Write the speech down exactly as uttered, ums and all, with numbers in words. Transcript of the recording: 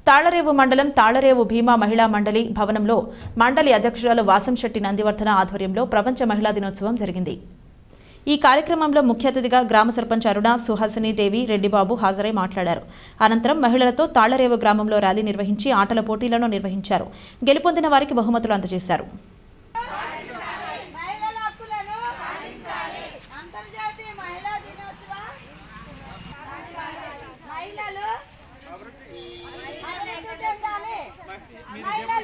తాళరేవు మండలం తాళరేవు భీమా మహిళా మండలి భవనంలో మండలి అధ్యక్షురాలు వాసంశెట్టి నందివర్ధన ఆధ్వర్యంలో ప్రపంచ మహిళా దినోత్సవం జరిగింది. ఈ కార్యక్రమంలో ముఖ్య అతిథిగా గ్రామ సర్పంచ్ అరుణ సుహాసిని దేవి రెడ్డిబాబు హాజరై మాట్లాడారు. అనంతరం మహిళలతో తాళరేవు గ్రామంలో ర్యాలీ నిర్వహించి ఆటల పోటీలను నిర్వహించారు. గెలుపొందిన వారికి బహుమతులు అందజేశారు. మహిళలు